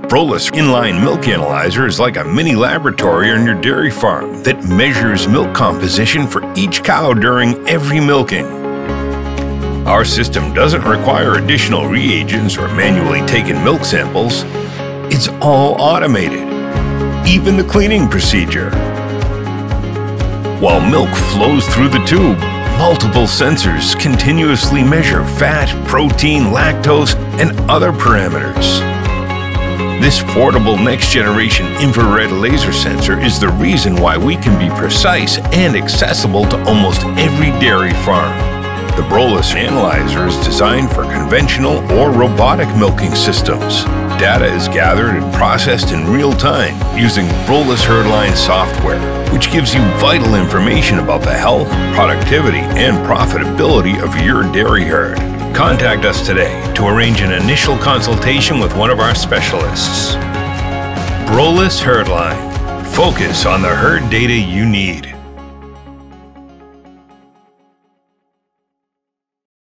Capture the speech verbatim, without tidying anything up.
Brolis In-line Milk Analyzer is like a mini laboratory on your dairy farm that measures milk composition for each cow during every milking. Our system doesn't require additional reagents or manually taken milk samples. It's all automated, even the cleaning procedure. While milk flows through the tube, multiple sensors continuously measure fat, protein, lactose, and other parameters. This portable next-generation infrared laser sensor is the reason why we can be precise and accessible to almost every dairy farm. The Brolis Analyzer is designed for conventional or robotic milking systems. Data is gathered and processed in real time using Brolis HerdLine software, which gives you vital information about the health, productivity, and profitability of your dairy herd. Contact us today to arrange an initial consultation with one of our specialists. Brolis HerdLine. Focus on the herd data you need.